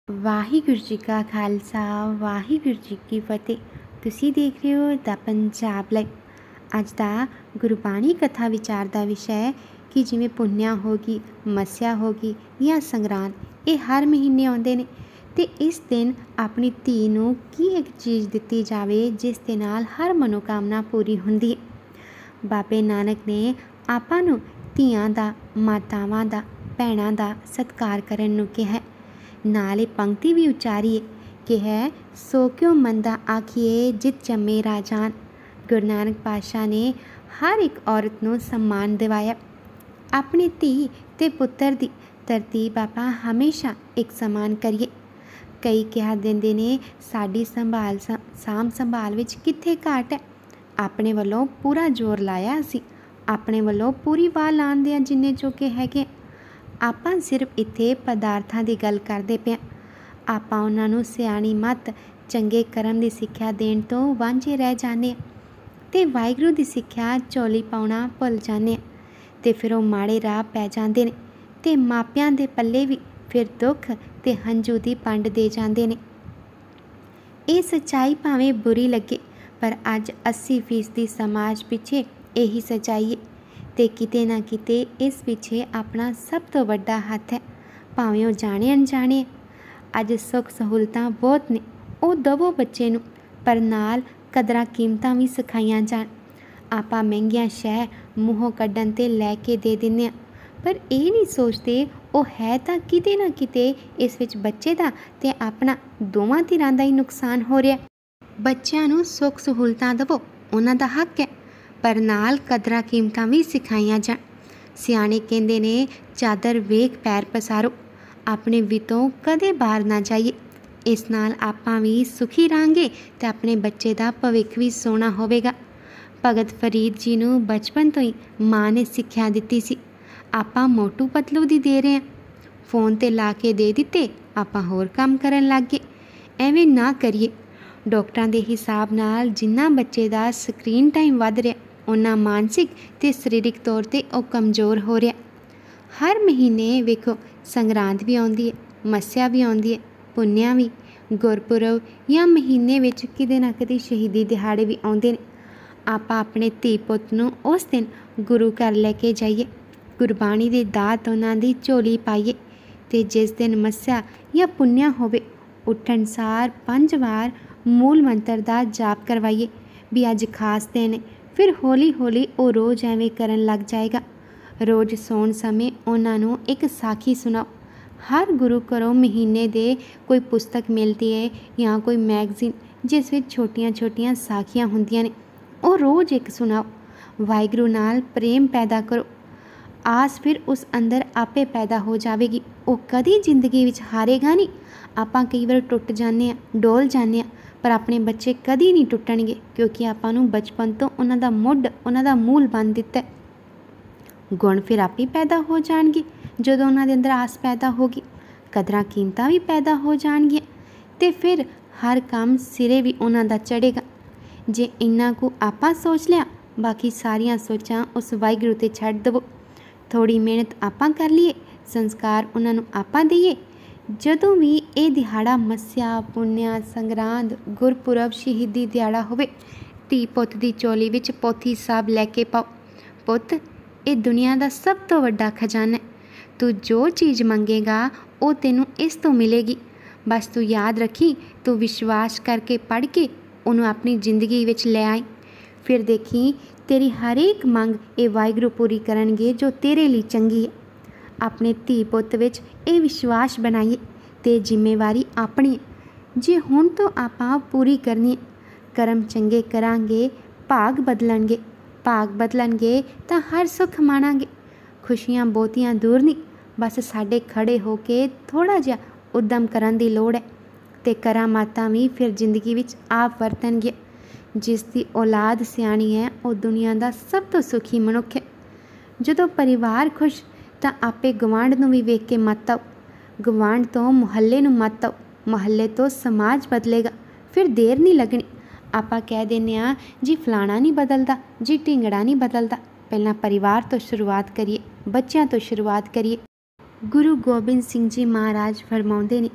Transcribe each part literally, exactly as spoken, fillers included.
ਵਾਹਿਗੁਰੂ ਜੀ ਕਾ ਖਾਲਸਾ ਵਾਹਿਗੁਰੂ ਜੀ ਕੀ ਫਤਿਹ। ਤੁਸੀਂ ਦੇਖ ਰਹੇ ਹੋ ਦਾ ਪੰਜਾਬ ਲਾਈਵ। ਅੱਜ ਦਾ ਗੁਰਬਾਣੀ ਕਥਾ ਵਿਚਾਰ ਦਾ ਵਿਸ਼ਾ ਹੈ ਕਿ ਜਿਵੇਂ ਪੁੰਨਿਆ ਹੋ ਗਈ, ਮੱਸਿਆ ਹੋ ਗਈ ਜਾਂ ਸੰਗਰਾਂਦ, ਇਹ ਹਰ ਮਹੀਨੇ ਆਉਂਦੇ ਨੇ ਅਤੇ ਇਸ ਦਿਨ ਆਪਣੀ ਧੀ ਨੂੰ ਕੀ ਇੱਕ ਚੀਜ਼ ਦਿੱਤੀ ਜਾਵੇ ਜਿਸ ਦੇ ਨਾਲ ਹਰ ਮਨੋਕਾਮਨਾ ਪੂਰੀ ਹੁੰਦੀ ਹੈ। ਬਾਬੇ ਨਾਨਕ ਨੇ ਆਪਾਂ ਨੂੰ ਧੀਆਂ ਦਾ, ਮਾਤਾਵਾਂ ਦਾ, ਭੈਣਾਂ ਦਾ ਸਤਿਕਾਰ ਕਰਨ ਨੂੰ ਕਿਹਾ। ਨਾਲੇ ਪੰਕਤੀ ਵੀ ਉਚਾਰੀ ਕਿ ਹੈ ਸੋ ਕਿਉ ਮੰਦਾ ਆਖੀਏ ਜਿਤ ਜੰਮੇ ਰਾਜਾਨ। ਗੁਰੂ ਨਾਨਕ ਪਾਤਸ਼ਾਹ ਨੇ ਹਰ ਇੱਕ ਔਰਤ ਨੂੰ ਸਨਮਾਨ ਦਿਵਾਇਆ। ਆਪਣੀ ਧੀ ਅਤੇ ਪੁੱਤਰ ਦੀ ਤਰਤੀਬ ਆਪਾਂ ਹਮੇਸ਼ਾ ਇੱਕ ਸਮਾਨ ਕਰੀਏ। ਕਈ ਕਿਹਾ ਦਿੰਦੇ ਨੇ ਸਾਡੀ ਸੰਭਾਲ ਸਾਂਭ ਸੰਭਾਲ ਵਿੱਚ ਕਿੱਥੇ ਘਾਟ ਹੈ। ਆਪਣੇ ਵੱਲੋਂ ਪੂਰਾ ਜ਼ੋਰ ਲਾਇਆ ਅਸੀਂ, ਆਪਣੇ ਵੱਲੋਂ ਪੂਰੀ ਵਾਹ ਲਾਉਂਦੇ ਹਾਂ ਜਿੰਨੇ ਚੋਕੇ ਹੈਗੇ। ਆਪਾਂ ਸਿਰਫ ਇੱਥੇ ਪਦਾਰਥਾਂ ਦੀ ਗੱਲ ਕਰਦੇ ਪਏ ਹਾਂ। ਆਪਾਂ ਉਹਨਾਂ ਨੂੰ ਸਿਆਣੀ ਮੱਤ, ਚੰਗੇ ਕਰਮ ਦੀ ਸਿੱਖਿਆ ਦੇਣ ਤੋਂ ਵਾਂਝੇ ਰਹਿ ਜਾਂਦੇ ਹਾਂ ਅਤੇ ਵਾਹਿਗੁਰੂ ਦੀ ਸਿੱਖਿਆ ਝੋਲੀ ਪਾਉਣਾ ਭੁੱਲ ਜਾਂਦੇ ਹਾਂ ਅਤੇ ਫਿਰ ਉਹ ਮਾੜੇ ਰਾਹ ਪੈ ਜਾਂਦੇ ਨੇ ਅਤੇ ਮਾਪਿਆਂ ਦੇ ਪੱਲੇ ਵੀ ਫਿਰ ਦੁੱਖ ਅਤੇ ਹੰਝੂ ਦੀ ਪੰਡ ਦੇ ਜਾਂਦੇ ਨੇ। ਇਹ ਸੱਚਾਈ ਭਾਵੇਂ ਬੁਰੀ ਲੱਗੇ ਪਰ ਅੱਜ ਅੱਸੀ ਫੀਸਦੀ ਸਮਾਜ ਪਿੱਛੇ ਇਹੀ ਸੱਚਾਈ ਹੈ ਅਤੇ ਕਿਤੇ ਨਾ ਕਿਤੇ ਇਸ ਪਿੱਛੇ ਆਪਣਾ ਸਭ ਤੋਂ ਵੱਡਾ ਹੱਥ ਹੈ। ਭਾਵੇਂ ਉਹ ਜਾਣੇ ਅਣਜਾਣੇ। ਅੱਜ ਸੁੱਖ ਸਹੂਲਤਾਂ ਬਹੁਤ ਨੇ, ਉਹ ਦਵੋ ਬੱਚੇ ਨੂੰ, ਪਰ ਨਾਲ ਕਦਰਾਂ ਕੀਮਤਾਂ ਵੀ ਸਿਖਾਈਆਂ ਜਾਣ। ਆਪਾਂ ਮਹਿੰਗੀਆਂ ਸ਼ੈ ਮੂੰਹੋਂ ਕੱਢਣ 'ਤੇ ਲੈ ਕੇ ਦੇ ਦਿੰਦੇ ਹਾਂ, ਪਰ ਇਹ ਨਹੀਂ ਸੋਚਦੇ ਉਹ ਹੈ ਤਾਂ ਕਿਤੇ ਨਾ ਕਿਤੇ ਇਸ ਵਿੱਚ ਬੱਚੇ ਦਾ ਅਤੇ ਆਪਣਾ ਦੋਵਾਂ ਧਿਰਾਂ ਦਾ ਹੀ ਨੁਕਸਾਨ ਹੋ ਰਿਹਾ। ਬੱਚਿਆਂ ਨੂੰ ਸੁੱਖ ਸਹੂਲਤਾਂ ਦੇਵੋ, ਉਹਨਾਂ ਦਾ ਹੱਕ ਹੈ, ਪਰ ਨਾਲ ਕਦਰਾਂ ਕੀਮਤਾਂ ਵੀ ਸਿਖਾਈਆਂ ਜਾਣ। ਸਿਆਣੇ ਕਹਿੰਦੇ ਨੇ ਚਾਦਰ ਵੇਖ ਪੈਰ ਪਸਾਰੋ। ਆਪਣੇ ਵਿੱਤੋਂ ਕਦੇ ਬਾਹਰ ਨਾ ਜਾਈਏ। ਇਸ ਨਾਲ ਆਪਾਂ ਵੀ ਸੁਖੀ ਰਹਾਂਗੇ ਅਤੇ ਆਪਣੇ ਬੱਚੇ ਦਾ ਭਵਿੱਖ ਵੀ ਸੋਹਣਾ ਹੋਵੇਗਾ। ਭਗਤ ਫਰੀਦ ਜੀ ਨੂੰ ਬਚਪਨ ਤੋਂ ਹੀ ਮਾਂ ਨੇ ਸਿੱਖਿਆ ਦਿੱਤੀ ਸੀ। ਆਪਾਂ ਮੋਟੂ ਪਤਲੂ ਦੀ ਦੇ ਰਹੇ ਹਾਂ। ਫੋਨ 'ਤੇ ਲਾ ਕੇ ਦੇ ਦਿੱਤੇ, ਆਪਾਂ ਹੋਰ ਕੰਮ ਕਰਨ ਲੱਗ ਗਏ। ਐਵੇਂ ਨਾ ਕਰੀਏ। ਡਾਕਟਰਾਂ ਦੇ ਹਿਸਾਬ ਨਾਲ ਜਿੰਨਾ ਬੱਚੇ ਦਾ ਸਕਰੀਨ ਟਾਈਮ ਵੱਧ ਰਿਹਾ, ਉਹਨਾਂ ਮਾਨਸਿਕ ਅਤੇ ਸਰੀਰਕ ਤੌਰ 'ਤੇ ਉਹ ਕਮਜ਼ੋਰ ਹੋ ਰਿਹਾ। ਹਰ ਮਹੀਨੇ ਵੇਖੋ ਸੰਗਰਾਂਦ ਵੀ ਆਉਂਦੀ ਹੈ, ਮੱਸਿਆ ਵੀ ਆਉਂਦੀ ਹੈ, ਪੁੰਨਿਆ ਵੀ, ਗੁਰਪੁਰਬ ਜਾਂ ਮਹੀਨੇ ਵਿੱਚ ਕਿਤੇ ਨਾ ਕਿਤੇ ਸ਼ਹੀਦੀ ਦਿਹਾੜੇ ਵੀ ਆਉਂਦੇ ਨੇ। ਆਪਾਂ ਆਪਣੇ ਧੀ ਪੁੱਤ ਨੂੰ ਉਸ ਦਿਨ ਗੁਰੂ ਘਰ ਲੈ ਕੇ ਜਾਈਏ, ਗੁਰਬਾਣੀ ਦੀ ਦਾਤ ਉਹਨਾਂ ਦੀ ਝੋਲੀ ਪਾਈਏ ਅਤੇ ਜਿਸ ਦਿਨ ਮੱਸਿਆ ਜਾਂ ਪੁੰਨਿਆ ਹੋਵੇ ਉੱਠਣ ਸਾਰ ਪੰਜ ਵਾਰ ਮੂਲ ਮੰਤਰ ਦਾ ਜਾਪ ਕਰਵਾਈਏ ਵੀ ਅੱਜ ਖਾਸ ਦਿਨ ਹੈ। ਫਿਰ ਹੌਲੀ ਹੌਲੀ ਉਹ ਰੋਜ਼ ਐਵੇਂ ਕਰਨ ਲੱਗ ਜਾਏਗਾ। ਰੋਜ਼ ਸੌਣ ਸਮੇਂ ਉਹਨਾਂ ਨੂੰ ਇੱਕ ਸਾਖੀ ਸੁਣਾਓ। ਹਰ ਗੁਰੂ ਘਰੋਂ ਮਹੀਨੇ ਦੇ ਕੋਈ ਪੁਸਤਕ ਮਿਲਦੀ ਹੈ ਜਾਂ ਕੋਈ ਮੈਗਜ਼ੀਨ ਜਿਸ ਵਿੱਚ ਛੋਟੀਆਂ ਛੋਟੀਆਂ ਸਾਖੀਆਂ ਹੁੰਦੀਆਂ ਨੇ, ਉਹ ਰੋਜ਼ ਇੱਕ ਸੁਣਾਓ। ਵਾਹਿਗੁਰੂ ਨਾਲ ਪ੍ਰੇਮ ਪੈਦਾ ਕਰੋ। ਆਸ ਫਿਰ ਉਸ ਅੰਦਰ ਆਪੇ ਪੈਦਾ ਹੋ ਜਾਵੇਗੀ। ਉਹ ਕਦੀ ਜ਼ਿੰਦਗੀ ਵਿੱਚ ਹਾਰੇਗਾ ਨਹੀਂ। ਆਪਾਂ ਕਈ ਵਾਰ ਟੁੱਟ ਜਾਂਦੇ ਹਾਂ, ਡੋਲ ਜਾਂਦੇ ਹਾਂ, ਪਰ ਆਪਣੇ ਬੱਚੇ ਕਦੀ ਨਹੀਂ ਟੁੱਟਣਗੇ ਕਿਉਂਕਿ ਆਪਾਂ ਨੂੰ ਬਚਪਨ ਤੋਂ ਉਹਨਾਂ ਦਾ ਮੁੱਢ, ਉਹਨਾਂ ਦਾ ਮੂਲ ਬੰਨ੍ਹ ਦਿੱਤਾ। ਗੁਣ ਫਿਰ ਆਪੇ ਪੈਦਾ ਹੋ ਜਾਣਗੇ। ਜਦੋਂ ਉਹਨਾਂ ਦੇ ਅੰਦਰ ਆਸ ਪੈਦਾ ਹੋਗੀ, ਕਦਰਾਂ ਕੀਮਤਾਂ ਵੀ ਪੈਦਾ ਹੋ ਜਾਣਗੀਆਂ ਅਤੇ ਫਿਰ ਹਰ ਕੰਮ ਸਿਰੇ ਵੀ ਉਹਨਾਂ ਦਾ ਚੜ੍ਹੇਗਾ। ਜੇ ਇੰਨਾ ਕੁ ਆਪਾਂ ਸੋਚ ਲਿਆ, ਬਾਕੀ ਸਾਰੀਆਂ ਸੋਚਾਂ ਉਸ ਵਾਹਿਗੁਰੂ 'ਤੇ ਛੱਡ ਦੇਵੋ। ਥੋੜ੍ਹੀ ਮਿਹਨਤ ਆਪਾਂ ਕਰ ਲਈਏ, ਸੰਸਕਾਰ ਉਹਨਾਂ ਨੂੰ ਆਪਾਂ ਦਈਏ। ਜਦੋਂ ਵੀ ਇਹ ਦਿਹਾੜਾ ਮੱਸਿਆ, ਪੁੰਨਿਆ, ਸੰਗਰਾਂਦ, ਗੁਰਪੁਰਬ, ਸ਼ਹੀਦੀ ਦਿਹਾੜਾ ਹੋਵੇ, ਧੀ ਪੁੱਤ ਦੀ ਝੋਲੀ ਵਿੱਚ ਪੋਥੀ ਸਾਹਿਬ ਲੈ ਕੇ ਪਾਓ। ਪੁੱਤ, ਇਹ ਦੁਨੀਆ ਦਾ ਸਭ ਤੋਂ ਵੱਡਾ ਖਜ਼ਾਨਾ ਹੈ। ਤੂੰ ਜੋ ਚੀਜ਼ ਮੰਗੇਗਾ ਉਹ ਤੈਨੂੰ ਇਸ ਤੋਂ ਮਿਲੇਗੀ। ਬਸ ਤੂੰ ਯਾਦ ਰੱਖੀ, ਤੂੰ ਵਿਸ਼ਵਾਸ ਕਰਕੇ ਪੜ੍ਹ ਕੇ ਉਹਨੂੰ ਆਪਣੀ ਜ਼ਿੰਦਗੀ ਵਿੱਚ ਲੈ ਆਈ। ਫਿਰ ਦੇਖੀ ਤੇਰੀ ਹਰੇਕ ਮੰਗ ਇਹ ਵਾਹਿਗੁਰੂ ਪੂਰੀ ਕਰਨਗੇ ਜੋ ਤੇਰੇ ਲਈ ਚੰਗੀ ਹੈ। ਆਪਣੇ ਧੀ ਪੁੱਤ ਵਿੱਚ ਇਹ ਵਿਸ਼ਵਾਸ ਬਣਾਈਏ ਅਤੇ ਜ਼ਿੰਮੇਵਾਰੀ ਆਪਣੀ ਹੈ। ਜੇ ਹੁਣ ਤੋਂ ਆਪਾਂ ਪੂਰੀ ਕਰਨੀ ਹੈ, ਕਰਮ ਚੰਗੇ ਕਰਾਂਗੇ, ਭਾਗ ਬਦਲਣਗੇ। ਭਾਗ ਬਦਲਣਗੇ ਤਾਂ ਹਰ ਸੁੱਖ ਮਾਣਾਂਗੇ। ਖੁਸ਼ੀਆਂ ਬਹੁਤੀਆਂ ਦੂਰ ਨਹੀਂ, ਬਸ ਸਾਡੇ ਖੜੇ ਹੋ ਕੇ ਥੋੜ੍ਹਾ ਜਿਹਾ ਉੱਦਮ ਕਰਨ ਦੀ ਲੋੜ ਹੈ ਅਤੇ ਕਰਾਮਾਤਾਂ ਵੀ ਫਿਰ ਜ਼ਿੰਦਗੀ ਵਿੱਚ ਆਪ ਵਰਤਣਗੇ। ਜਿਸ ਦੀ ਔਲਾਦ ਸਿਆਣੀ ਹੈ ਉਹ ਦੁਨੀਆ ਦਾ ਸਭ ਤੋਂ ਸੁਖੀ ਮਨੁੱਖ ਹੈ। ਜਦੋਂ ਪਰਿਵਾਰ ਖੁਸ਼ ਤਾਂ ਆਪੇ ਗਵਾਂਢ ਨੂੰ ਵੀ ਵੇਖ ਕੇ ਮੱਤ ਆਓ। ਗਵਾਂਢ ਤੋਂ ਮੁਹੱਲੇ ਨੂੰ ਮੱਤ ਆਓ। ਮੁਹੱਲੇ ਤੋਂ ਸਮਾਜ ਬਦਲੇਗਾ। ਫਿਰ ਦੇਰ ਨਹੀਂ ਲੱਗਣੀ। ਆਪਾਂ ਕਹਿ ਦਿੰਦੇ ਹਾਂ ਜੀ ਫਲਾਣਾ ਨਹੀਂ ਬਦਲਦਾ, ਜੀ ਢਿੰਗੜਾ ਨਹੀਂ ਬਦਲਦਾ। ਪਹਿਲਾਂ ਪਰਿਵਾਰ ਤੋਂ ਸ਼ੁਰੂਆਤ ਕਰੀਏ, ਬੱਚਿਆਂ ਤੋਂ ਸ਼ੁਰੂਆਤ ਕਰੀਏ। ਗੁਰੂ ਗੋਬਿੰਦ ਸਿੰਘ ਜੀ ਮਹਾਰਾਜ ਫਰਮਾਉਂਦੇ ਨੇ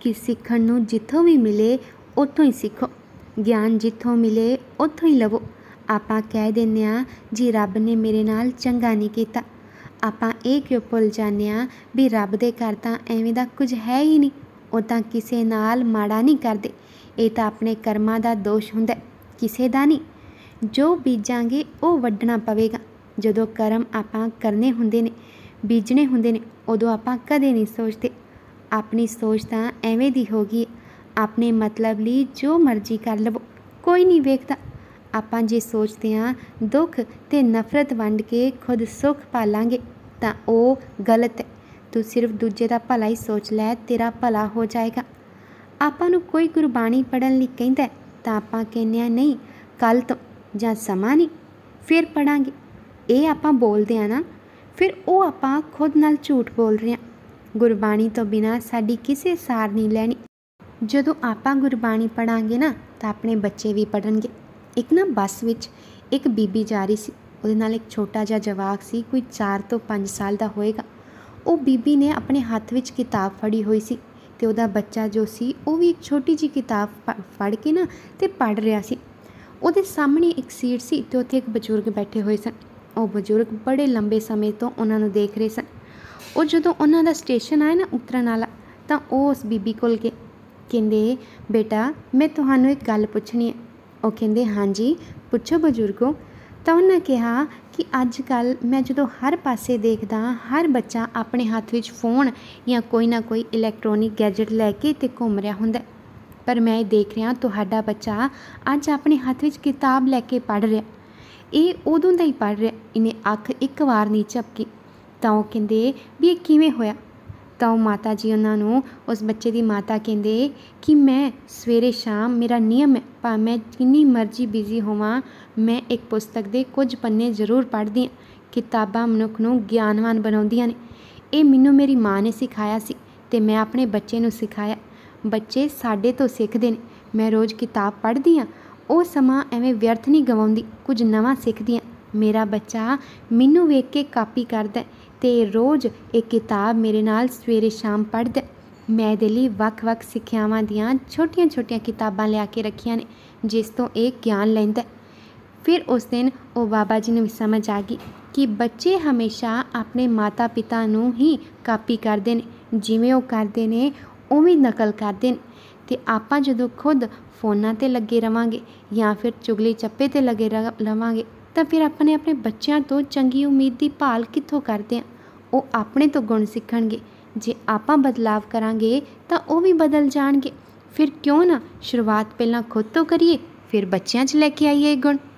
कि सीखण नूं जिੱਥੋਂ भी मिले ਉੱਥੋਂ ही सीखो, ਗਿਆਨ ਜਿੱਥੋਂ मिले ਉੱਥੋਂ ही लवो। ਆਪਾਂ ਕਹਿ ਦਿੰਦੇ ਹਾਂ ਜੀ ਰੱਬ ਨੇ ਮੇਰੇ ਨਾਲ ਚੰਗਾ ਨਹੀਂ ਕੀਤਾ। ਆਪਾਂ ਇਹ ਕਿਉਂ ਭੁੱਲ ਜਾਂਦੇ ਹਾਂ ਵੀ ਰੱਬ ਦੇ ਘਰ ਤਾਂ ਐਵੇਂ ਦਾ ਕੁਝ ਹੈ ਹੀ ਨਹੀਂ, ਉਹ ਤਾਂ ਕਿਸੇ ਨਾਲ ਮਾੜਾ ਨਹੀਂ ਕਰਦੇ। ਇਹ ਤਾਂ ਆਪਣੇ ਕਰਮਾਂ ਦਾ ਦੋਸ਼ ਹੁੰਦਾ, ਕਿਸੇ ਦਾ ਨਹੀਂ। ਜੋ ਬੀਜਾਂਗੇ ਉਹ ਵੱਢਣਾ ਪਵੇਗਾ। ਜਦੋਂ ਕਰਮ ਆਪਾਂ ਕਰਨੇ ਹੁੰਦੇ ਨੇ, ਬੀਜਣੇ ਹੁੰਦੇ ਨੇ, ਉਦੋਂ ਆਪਾਂ ਕਦੇ ਨਹੀਂ ਸੋਚਦੇ। ਆਪਣੀ ਸੋਚ ਤਾਂ ਐਵੇਂ ਦੀ ਹੋ ਗਈ, ਆਪਣੇ ਮਤਲਬ ਲਈ ਜੋ ਮਰਜ਼ੀ ਕਰ ਲਵੋ, ਕੋਈ ਨਹੀਂ ਵੇਖਦਾ। ਆਪਾਂ ਜੇ ਸੋਚਦੇ ਹਾਂ ਦੁੱਖ ਅਤੇ ਨਫ਼ਰਤ ਵੰਡ ਕੇ ਖੁਦ ਸੁੱਖ ਪਾਲਾਂਗੇ ਤਾਂ ਉਹ ਗਲਤ ਹੈ। ਤੂੰ ਸਿਰਫ ਦੂਜੇ ਦਾ ਭਲਾ ਹੀ ਸੋਚ ਲੈ, ਤੇਰਾ ਭਲਾ ਹੋ ਜਾਏਗਾ। ਆਪਾਂ ਨੂੰ ਕੋਈ ਗੁਰਬਾਣੀ ਪੜ੍ਹਨ ਲਈ ਕਹਿੰਦਾ ਤਾਂ ਆਪਾਂ ਕਹਿੰਦੇ ਹਾਂ ਨਹੀਂ ਕੱਲ੍ਹ ਤੋਂ ਜਾਂ ਸਮਾਂ ਨਹੀਂ, ਫਿਰ ਪੜ੍ਹਾਂਗੇ। ਇਹ ਆਪਾਂ ਬੋਲਦੇ ਹਾਂ ਨਾ, ਫਿਰ ਉਹ ਆਪਾਂ ਖੁਦ ਨਾਲ ਝੂਠ ਬੋਲ ਰਹੇ ਹਾਂ। ਗੁਰਬਾਣੀ ਤੋਂ ਬਿਨਾਂ ਸਾਡੀ ਕਿਸੇ ਸਾਰ ਨਹੀਂ ਲੈਣੀ। ਜਦੋਂ ਆਪਾਂ ਗੁਰਬਾਣੀ ਪੜ੍ਹਾਂਗੇ ਨਾ ਤਾਂ ਆਪਣੇ ਬੱਚੇ ਵੀ ਪੜ੍ਹਨਗੇ। ਇੱਕ ਨਾ ਬੱਸ ਵਿੱਚ ਇੱਕ ਬੀਬੀ ਜਾ ਰਹੀ ਸੀ, ਉਹਦੇ ਨਾਲ ਇੱਕ ਛੋਟਾ ਜਿਹਾ ਜਵਾਕ ਸੀ, ਕੋਈ ਚਾਰ ਤੋਂ ਪੰਜ ਸਾਲ ਦਾ ਹੋਏਗਾ। ਉਹ ਬੀਬੀ ਨੇ ਆਪਣੇ ਹੱਥ ਵਿੱਚ ਕਿਤਾਬ ਫੜੀ ਹੋਈ ਸੀ ਅਤੇ ਉਹਦਾ ਬੱਚਾ ਜੋ ਸੀ ਉਹ ਵੀ ਇੱਕ ਛੋਟੀ ਜਿਹੀ ਕਿਤਾਬ ਪ ਫੜ ਕੇ ਨਾ ਅਤੇ ਪੜ੍ਹ ਰਿਹਾ ਸੀ। ਉਹਦੇ ਸਾਹਮਣੇ ਇੱਕ ਸੀਟ ਸੀ ਅਤੇ ਉੱਥੇ ਇੱਕ ਬਜ਼ੁਰਗ ਬੈਠੇ ਹੋਏ ਸਨ। ਉਹ ਬਜ਼ੁਰਗ ਬੜੇ ਲੰਬੇ ਸਮੇਂ ਤੋਂ ਉਹਨਾਂ ਨੂੰ ਦੇਖ ਰਹੇ ਸਨ। ਉਹ ਜਦੋਂ ਉਹਨਾਂ ਦਾ ਸਟੇਸ਼ਨ ਆਇਆ ਨਾ ਉਤਰਨ ਵਾਲਾ, ਤਾਂ ਉਹ ਉਸ ਬੀਬੀ ਕੋਲ ਗਏ। ਕਹਿੰਦੇ ਬੇਟਾ ਮੈਂ ਤੁਹਾਨੂੰ ਇੱਕ ਗੱਲ ਪੁੱਛਣੀ ਹੈ। ਉਹ ਕਹਿੰਦੇ ਹਾਂਜੀ ਪੁੱਛੋ ਬਜ਼ੁਰਗੋ। ਤਾਂ ਉਹਨਾਂ ਕਿਹਾ ਕਿ ਅੱਜ ਕੱਲ੍ਹ ਮੈਂ ਜਦੋਂ ਹਰ ਪਾਸੇ ਦੇਖਦਾ ਹਰ ਬੱਚਾ ਆਪਣੇ ਹੱਥ ਵਿੱਚ ਫੋਨ ਜਾਂ ਕੋਈ ਨਾ ਕੋਈ ਇਲੈਕਟ੍ਰੋਨਿਕ ਗੈਜਟ ਲੈ ਕੇ ਅਤੇ ਘੁੰਮ ਰਿਹਾ ਹੁੰਦਾ, ਪਰ ਮੈਂ ਇਹ ਦੇਖ ਰਿਹਾ ਤੁਹਾਡਾ ਬੱਚਾ ਅੱਜ ਆਪਣੇ ਹੱਥ ਵਿੱਚ ਕਿਤਾਬ ਲੈ ਕੇ ਪੜ੍ਹ ਰਿਹਾ। ਇਹ ਉਦੋਂ ਦਾ ਹੀ ਪੜ੍ਹ ਰਿਹਾ, ਇਹਨੇ ਅੱਖ ਇੱਕ ਵਾਰ ਨਹੀਂ ਝਪਕੀ। ਤਾਂ ਉਹ ਕਹਿੰਦੇ ਵੀ ਇਹ ਕਿਵੇਂ ਹੋਇਆ? ਤਾਂ ਉਹ ਮਾਤਾ ਜੀ ਉਹਨਾਂ ਨੂੰ, ਉਸ ਬੱਚੇ ਦੀ ਮਾਤਾ ਕਹਿੰਦੇ ਕਿ ਮੈਂ ਸਵੇਰੇ ਸ਼ਾਮ ਮੇਰਾ ਨਿਯਮ ਹੈ, ਭਾਵੇਂ ਮੈਂ ਜਿੰਨੀ ਮਰਜ਼ੀ ਬਿਜ਼ੀ ਹੋਵਾਂ, ਮੈਂ ਇੱਕ ਪੁਸਤਕ ਦੇ ਕੁਝ ਪੰਨੇ ਜ਼ਰੂਰ ਪੜ੍ਹਦੀ ਹਾਂ। ਕਿਤਾਬਾਂ ਮਨੁੱਖ ਨੂੰ ਗਿਆਨਵਾਨ ਬਣਾਉਂਦੀਆਂ ਨੇ। ਇਹ ਮੈਨੂੰ ਮੇਰੀ ਮਾਂ ਨੇ ਸਿਖਾਇਆ ਸੀ ਅਤੇ ਮੈਂ ਆਪਣੇ ਬੱਚੇ ਨੂੰ ਸਿਖਾਇਆ। ਬੱਚੇ ਸਾਡੇ ਤੋਂ ਸਿੱਖਦੇ ਨੇ। ਮੈਂ ਰੋਜ਼ ਕਿਤਾਬ ਪੜ੍ਹਦੀ ਹਾਂ, ਉਹ ਸਮਾਂ ਐਵੇਂ ਵਿਅਰਥ ਨਹੀਂ ਗਵਾਉਂਦੀ, ਕੁਝ ਨਵਾਂ ਸਿੱਖਦੀ ਹਾਂ। ਮੇਰਾ ਬੱਚਾ ਮੈਨੂੰ ਵੇਖ ਕੇ ਕਾਪੀ ਕਰਦਾ ਅਤੇ ਰੋਜ਼ ਇਹ ਕਿਤਾਬ ਮੇਰੇ ਨਾਲ ਸਵੇਰੇ ਸ਼ਾਮ ਪੜ੍ਹਦਾ। ਮੈਂ ਇਹਦੇ ਲਈ ਵੱਖ ਵੱਖ ਸਿੱਖਿਆਵਾਂ ਦੀਆਂ ਛੋਟੀਆਂ ਛੋਟੀਆਂ ਕਿਤਾਬਾਂ ਲਿਆ ਕੇ ਰੱਖੀਆਂ ਨੇ, ਜਿਸ ਤੋਂ ਇਹ ਗਿਆਨ ਲੈਂਦਾ। ਫਿਰ ਉਸ ਦਿਨ ਉਹ ਬਾਬਾ ਜੀ ਨੂੰ ਵੀ ਸਮਝ ਆ ਗਈ ਕਿ ਬੱਚੇ ਹਮੇਸ਼ਾ ਆਪਣੇ ਮਾਤਾ ਪਿਤਾ ਨੂੰ ਹੀ ਕਾਪੀ ਕਰਦੇ ਨੇ, ਜਿਵੇਂ ਉਹ ਕਰਦੇ ਨੇ ਉਵੇਂ ਨਕਲ ਕਰਦੇ ਨੇ। ਅਤੇ ਆਪਾਂ ਜਦੋਂ ਖੁਦ ਫੋਨਾਂ 'ਤੇ ਲੱਗੇ ਰਹਾਂਗੇ ਜਾਂ ਫਿਰ ਚੁਗਲੀ ਚੱਪੇ 'ਤੇ ਲੱਗੇ ਰਹਾਂਗੇ ਤਾਂ ਫਿਰ ਆਪਣੇ ਆਪਣੇ ਬੱਚਿਆਂ ਤੋਂ ਚੰਗੀ ਉਮੀਦ ਦੀ ਭਾਲ ਕਿੱਥੋਂ ਕਰਦੇ ਹਾਂ? ਉਹ ਆਪਣੇ ਤੋਂ ਗੁਣ ਸਿੱਖਣਗੇ। ਜੇ ਆਪਾਂ ਬਦਲਾਵ ਕਰਾਂਗੇ ਤਾਂ ਉਹ ਵੀ ਬਦਲ ਜਾਣਗੇ। ਫਿਰ ਕਿਉਂ ਨਾ ਸ਼ੁਰੂਆਤ ਪਹਿਲਾਂ ਖੁਦ ਤੋਂ ਕਰੀਏ, ਫਿਰ ਬੱਚਿਆਂ 'ਚ ਲੈ ਕੇ ਆਈਏ ਇਹ ਗੁਣ।